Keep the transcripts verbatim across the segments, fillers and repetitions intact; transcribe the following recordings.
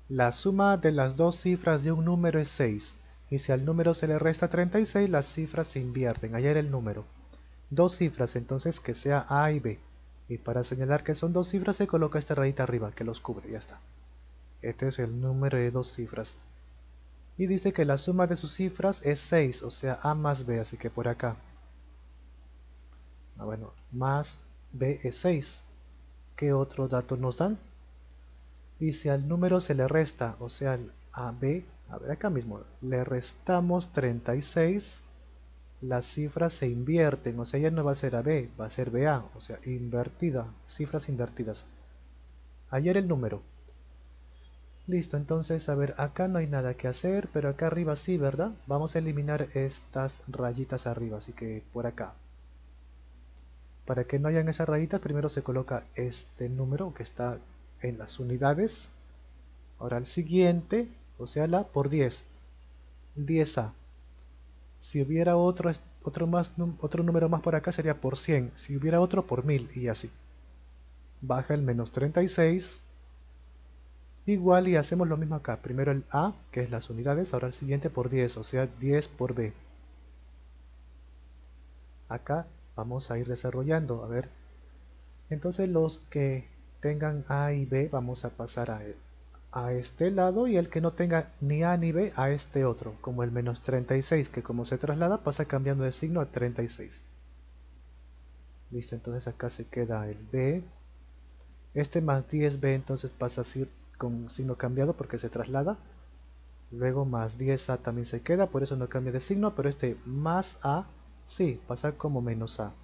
La suma de las dos cifras de un número es seis, y si al número se le resta treinta y seis, las cifras se invierten. Allá era el número. Dos cifras, entonces que sea A y B. Y para señalar que son dos cifras se coloca esta rayita arriba que los cubre, ya está. Este es el número de dos cifras. Y dice que la suma de sus cifras es seis, o sea A más B, así que por acá. Ah, bueno, más B es seis. ¿Qué otro dato nos dan? Y si al número se le resta, o sea a B, a ver acá mismo, le restamos treinta y seis, las cifras se invierten, o sea ya no va a ser A B, va a ser B A, o sea invertida, cifras invertidas. Ayer el número. Listo, entonces a ver, acá no hay nada que hacer, pero acá arriba sí, ¿verdad? Vamos a eliminar estas rayitas arriba, así que por acá. Para que no hayan esas rayitas, primero se coloca este número que está en las unidades. Ahora el siguiente, o sea la por diez, diez A. Si hubiera otro, otro, más, otro número más por acá sería por cien. Si hubiera otro por mil y así. Baja el menos treinta y seis. Igual y hacemos lo mismo acá. Primero el A, que es las unidades. Ahora el siguiente por diez, o sea diez por B. Acá vamos a ir desarrollando. A ver. Entonces los que tengan A y B vamos a pasar a, a este lado, y el que no tenga ni A ni B a este otro, como el menos treinta y seis, que como se traslada pasa cambiando de signo a treinta y seis. Listo, entonces acá se queda el B. Este más diez B entonces pasa así con signo cambiado porque se traslada. Luego más diez A también se queda, por eso no cambia de signo, pero este más A sí, pasa como menos A.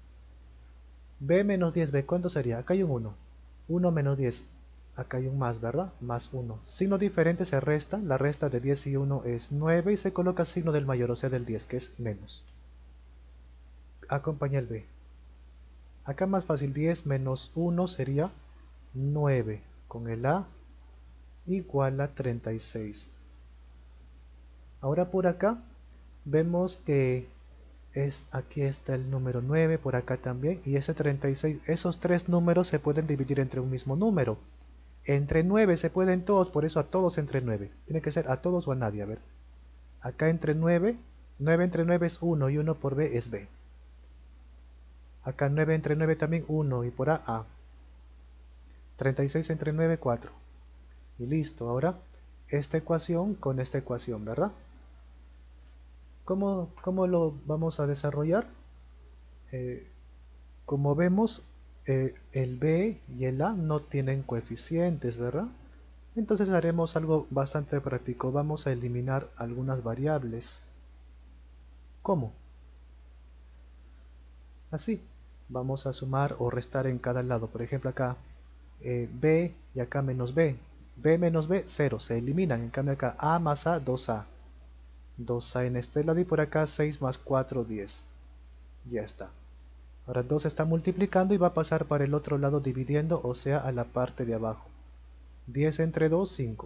B menos diez B, ¿cuánto sería? Acá hay un uno. uno menos diez. Acá hay un más, ¿verdad? Más uno. Signo diferente se resta. La resta de diez y uno es nueve y se coloca signo del mayor, o sea del diez, que es menos. Acompaña el B. Acá más fácil, diez menos uno sería nueve. Con el A igual a treinta y seis. Ahora por acá vemos que es, aquí está el número nueve, por acá también, y ese treinta y seis. Esos tres números se pueden dividir entre un mismo número. Entre nueve se pueden todos, por eso a todos entre nueve. Tiene que ser a todos o a nadie, a ver. Acá entre nueve, nueve entre nueve es uno y uno por B es B. Acá nueve entre nueve también uno y por A, A. treinta y seis entre nueve, cuatro. Y listo, ahora esta ecuación con esta ecuación, ¿verdad? ¿Cómo, cómo lo vamos a desarrollar? Eh, como vemos, eh, el B y el A no tienen coeficientes, ¿verdad? Entonces haremos algo bastante práctico. Vamos a eliminar algunas variables. ¿Cómo? Así. Vamos a sumar o restar en cada lado. Por ejemplo acá eh, B y acá menos B. B menos B, cero. Se eliminan. En cambio acá A más A, dos A. dos A en este lado y por acá seis más cuatro, diez. Ya está. Ahora dos está multiplicando y va a pasar para el otro lado dividiendo, o sea a la parte de abajo. diez entre dos, cinco.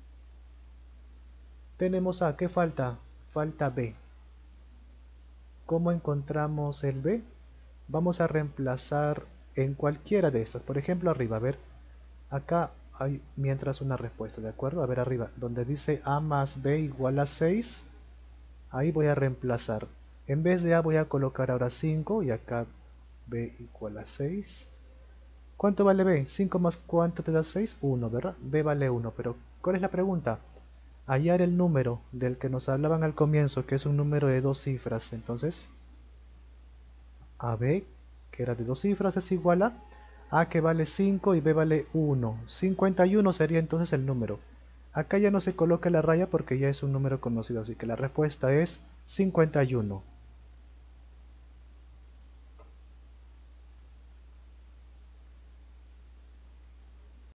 Tenemos A, ¿qué falta? Falta B. ¿Cómo encontramos el B? Vamos a reemplazar en cualquiera de estas. Por ejemplo arriba, a ver. Acá hay mientras una respuesta, ¿de acuerdo? A ver arriba, donde dice A más B igual a seis. Ahí voy a reemplazar. En vez de A voy a colocar ahora cinco y acá B igual a seis. ¿Cuánto vale B? cinco más ¿cuánto te da seis? uno, ¿verdad? B vale uno, pero ¿cuál es la pregunta? Hallar el número del que nos hablaban al comienzo, que es un número de dos cifras. Entonces, A B, que era de dos cifras, es igual a A, que vale cinco, y B vale uno. cincuenta y uno sería entonces el número. Acá ya no se coloca la raya porque ya es un número conocido, así que la respuesta es cincuenta y uno.